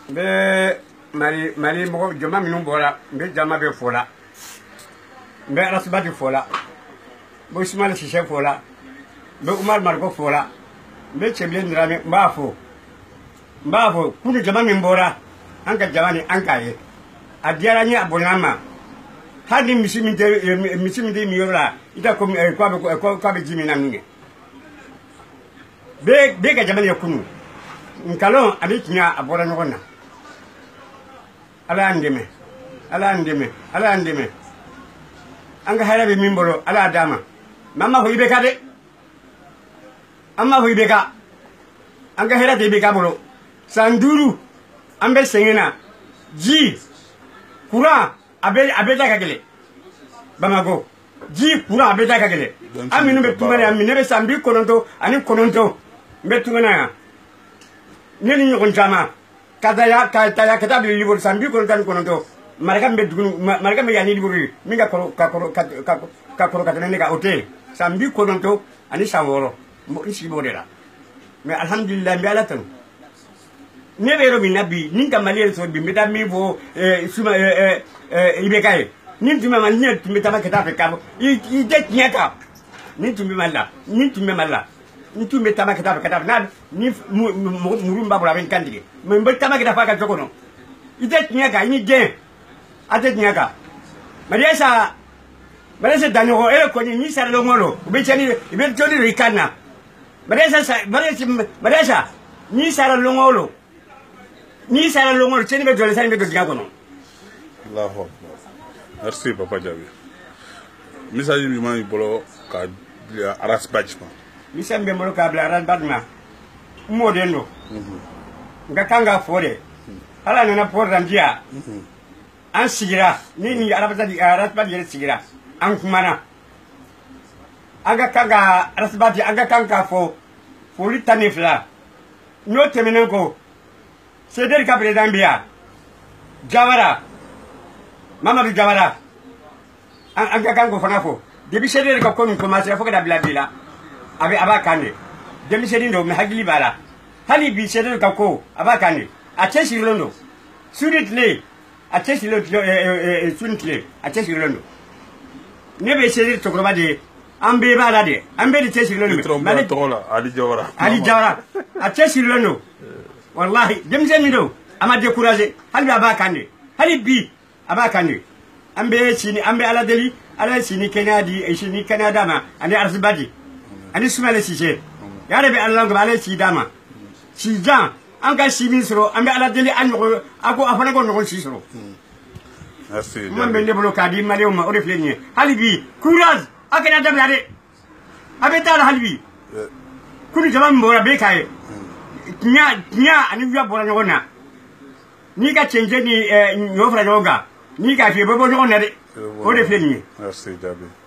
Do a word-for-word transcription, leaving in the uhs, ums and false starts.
be mari mari mo jama minnu bɔra be jama be fola be rasbati fola bo Ismail Cissé fola be Umar Marko fola be Cheble Ndrame mbafo mbafo kunu jama min bɔra an ka jama ni an ka ye a diyara ni abonama hadi misi min te misi min te mi yora ita ko ko ko ko be jimi na nge be be ka jama ni kunu nkalon abi tinya abora nyona ala andeme ala andeme ala andeme anga hara be mimbolo ala dama mama ho ibe ka de amma ho ibe ka anga hara de be ka bolo sanduru ambe sengena ji kura abe abe ta kagele bamago ji kura abe ta kagele aminu be tumane amine be sambi kononto ani kononto be tumana neni ñokon jama kada ya kada ya kada bi libor sambi ko tan kono to maraka be dugunu maraka be yani libor mi ga ko ka ko ka ka ko ka ne ga hotel sambi kono to ani saworo mo isi bodera mais alhamdulillah bi ala tan ne be ro mi nabi nin ka maliel so bi meta mi fo e suma e e ibe kay nin tuma man ni tuma ta ka ta fe ka i i de nyaka nin tuma malla nin tuma malla ni tu metama kita kata na ni murumba bora ben kandige me mbetama kita faka jokono ite nyaka ini gen ate nyaka mariasa mariasa danyo e ko ni sara longolo be chani be jodi rikana mariasa mariasa mariasa ni sara longolo ni sara longolo cheni be jole sani be do diakono Allahu akbar. Merci papa Jabi. Message bi ma bolo ka aras bajma misambe molo kabla ran badma modendo nga kanga fore ala nana porram dia an sigira ni ni arabata di arat ba di sigira an kumana aga kanga rasbati aga kanga fo foli tanifla no temenen ko seder ka president biya jawara mama bi jawara an aga kango fana fo debi seder ka ko min commencer fo ka da bila bila abe abakane demi sedin do me hagili bala hali bi sedin ka ko abakane a chesi londo sudit le a chesi lo e sunit le a chesi londo ne be sedin to groba de ambe bala de ambe de chesi londo mali tola ali jawara ali jawara a chesi londo wallahi demi sedin do ama décourager hali abakane hali bi abakane ambe sini ambe ala deli ala sini kenadi e sini kanada ma ane arsbadi ani Ismail Cissé ya rabbi Allah ko balé ci dama ci jan an ka ci misro ambe ala deli an ko ako afana ko no ci sro merci man be leblo ka di malew ma o refleni halibi courage akena dam ya de abe ta halibi kuni jama mbora be kay nya nya ani wiya bora ngona ni ka change ni nyofra joga ni ka fi bobo ngona de o refleni merci Jabi.